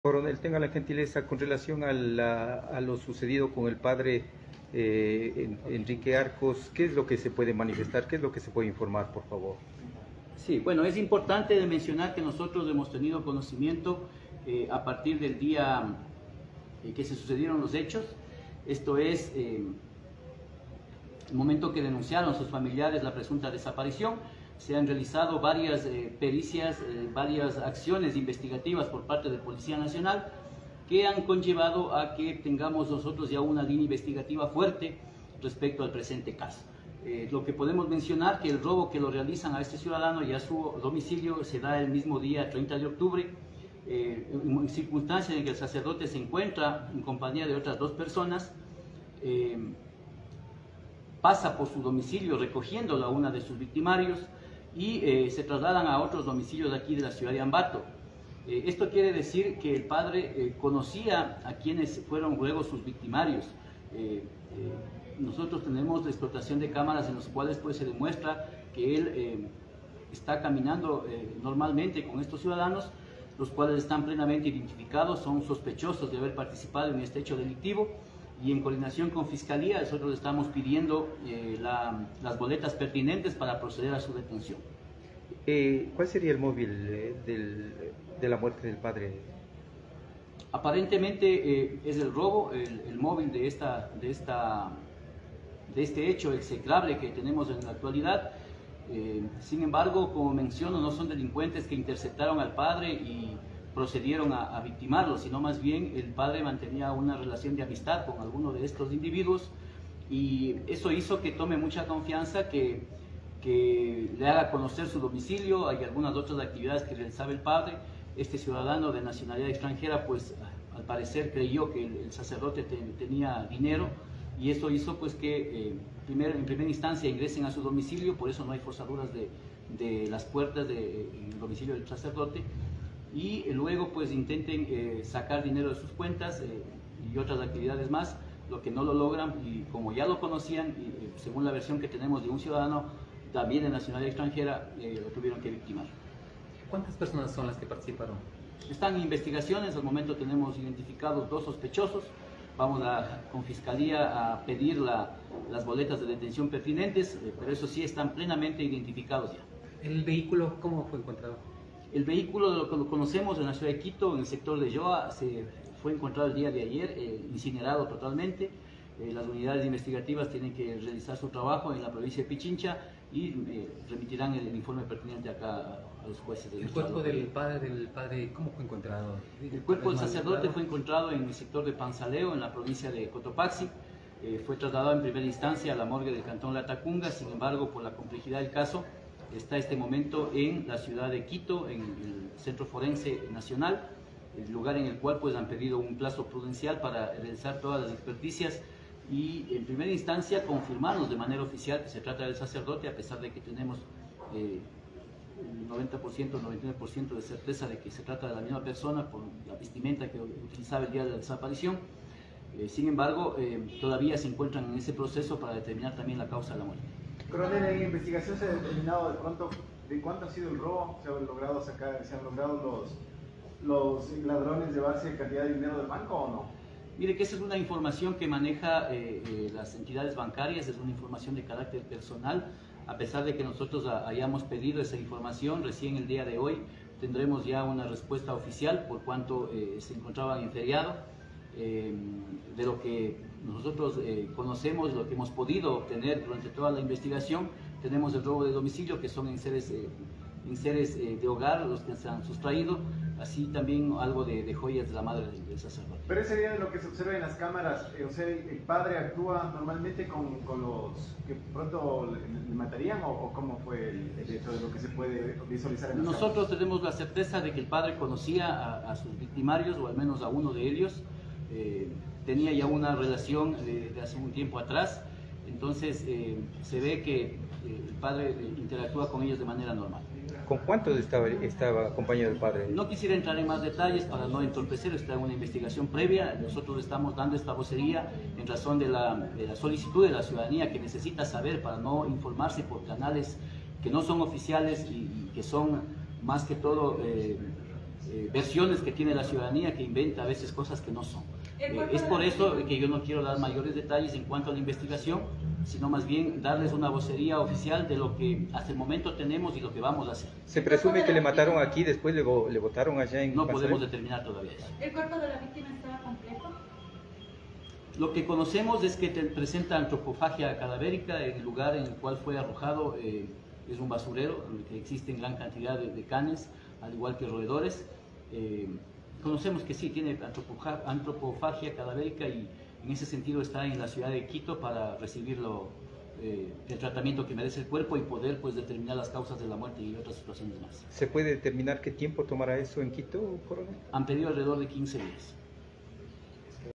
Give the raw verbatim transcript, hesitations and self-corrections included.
Coronel, tenga la gentileza con relación a, la, a lo sucedido con el padre eh, Enrique Arcos, ¿qué es lo que se puede manifestar? ¿Qué es lo que se puede informar, por favor? Sí, bueno, es importante de mencionar que nosotros hemos tenido conocimiento eh, a partir del día eh, que se sucedieron los hechos. Esto es eh, el momento que denunciaron sus familiares la presunta desaparición. Se han realizado varias eh, pericias, eh, varias acciones investigativas por parte de Policía Nacional que han conllevado a que tengamos nosotros ya una línea investigativa fuerte respecto al presente caso. Eh, lo que podemos mencionar que el robo que lo realizan a este ciudadano y a su domicilio se da el mismo día treinta de octubre, eh, en circunstancias en que el sacerdote se encuentra en compañía de otras dos personas, eh, pasa por su domicilio recogiéndolo a una de sus victimarios y eh, se trasladan a otros domicilios de aquí de la ciudad de Ambato. Eh, esto quiere decir que el padre eh, conocía a quienes fueron luego sus victimarios. Eh, eh, nosotros tenemos la explotación de cámaras en las cuales pues, se demuestra que él eh, está caminando eh, normalmente con estos ciudadanos, los cuales están plenamente identificados, son sospechosos de haber participado en este hecho delictivo. Y en coordinación con Fiscalía, nosotros estamos pidiendo eh, la, las boletas pertinentes para proceder a su detención. Eh, ¿Cuál sería el móvil eh, del, de la muerte del padre? Aparentemente eh, es el robo, el, el móvil de, esta, de, esta, de este hecho execrable que tenemos en la actualidad. Eh, sin embargo, como menciono, no son delincuentes que interceptaron al padre y procedieron a, a victimarlo, sino más bien el padre mantenía una relación de amistad con alguno de estos individuos y eso hizo que tome mucha confianza, que, que le haga conocer su domicilio. Hay algunas otras actividades que realizaba el padre. Este ciudadano de nacionalidad extranjera, pues al parecer creyó que el, el sacerdote te, tenía dinero y eso hizo pues que eh, primero, en primera instancia ingresen a su domicilio, por eso no hay forzaduras de, de las puertas del de, domicilio del sacerdote, y luego pues intenten eh, sacar dinero de sus cuentas eh, y otras actividades más, lo que no lo logran y como ya lo conocían, y, eh, según la versión que tenemos de un ciudadano también de nacionalidad extranjera, eh, lo tuvieron que victimar. ¿Cuántas personas son las que participaron? Están en investigaciones, al momento tenemos identificados dos sospechosos, vamos a, con Fiscalía a pedir la, las boletas de detención pertinentes, eh, pero eso sí están plenamente identificados ya. ¿El vehículo cómo fue encontrado? El vehículo, lo que lo conocemos en la ciudad de Quito, en el sector de Yoa, se fue encontrado el día de ayer, eh, incinerado totalmente. Eh, las unidades investigativas tienen que realizar su trabajo en la provincia de Pichincha y eh, remitirán el, el informe pertinente acá a, a los jueces. ¿El cuerpo del padre, del padre cómo fue encontrado? El cuerpo del sacerdote fue encontrado en el sector de Panzaleo, en la provincia de Cotopaxi. Eh, fue trasladado en primera instancia a la morgue del cantón Latacunga, sin embargo, por la complejidad del caso, está este momento en la ciudad de Quito, en el Centro Forense Nacional, el lugar en el cual pues han pedido un plazo prudencial para realizar todas las experticias y en primera instancia confirmarnos de manera oficial que se trata del sacerdote, a pesar de que tenemos eh, el noventa por ciento, noventa y nueve por ciento de certeza de que se trata de la misma persona por la vestimenta que utilizaba el día de la desaparición. Eh, sin embargo, eh, todavía se encuentran en ese proceso para determinar también la causa de la muerte. Coronel, en investigación se ha determinado de pronto de cuánto ha sido el robo, se han logrado sacar, se han logrado los, los ladrones llevarse cantidad de dinero del banco o no. Mire que esa es una información que maneja eh, eh, las entidades bancarias, es una información de carácter personal, a pesar de que nosotros a, hayamos pedido esa información, recién el día de hoy tendremos ya una respuesta oficial por cuanto eh, se encontraban en feriado. Eh, de lo que nosotros eh, conocemos, lo que hemos podido obtener durante toda la investigación, tenemos el robo de domicilio, que son enseres, eh, enseres eh, de hogar los que se han sustraído, así también algo de, de joyas de la madre del, del sacerdote. Pero ese día de lo que se observa en las cámaras, eh, o sea, ¿el padre actúa normalmente con, con los que pronto le, le matarían o, o cómo fue el, el hecho de lo que se puede visualizar en las Nosotros cámaras? tenemos la certeza de que el padre conocía a, a sus victimarios, o al menos a uno de ellos. Eh, tenía ya una relación de, de hace un tiempo atrás, entonces eh, se ve que eh, el padre eh, interactúa con ellos de manera normal. ¿Con cuántos estaba, estaba acompañado el padre? No quisiera entrar en más detalles para no entorpecer, está en una investigación previa. Nosotros estamos dando esta vocería en razón de la, de la solicitud de la ciudadanía que necesita saber para no informarse por canales que no son oficiales y, y que son más que todo eh, eh, versiones que tiene la ciudadanía, que inventa a veces cosas que no son. Eh, es por eso que yo no quiero dar mayores detalles en cuanto a la investigación, sino más bien darles una vocería oficial de lo que hasta el momento tenemos y lo que vamos a hacer. Se presume que le mataron aquí, después le, le botaron allá en No Manzanillo. podemos determinar todavía eso. ¿El cuerpo de la víctima estaba completo? Lo que conocemos es que te presenta antropofagia cadavérica. En el lugar en el cual fue arrojado eh, es un basurero en el que existen gran cantidad de, de canes, al igual que roedores. Eh, conocemos que sí, tiene antropofagia, antropofagia cadavérica y en ese sentido está en la ciudad de Quito para recibir lo, eh, el tratamiento que merece el cuerpo y poder pues determinar las causas de la muerte y otras situaciones más. ¿Se puede determinar qué tiempo tomará eso en Quito, coronel? Han pedido alrededor de quince días.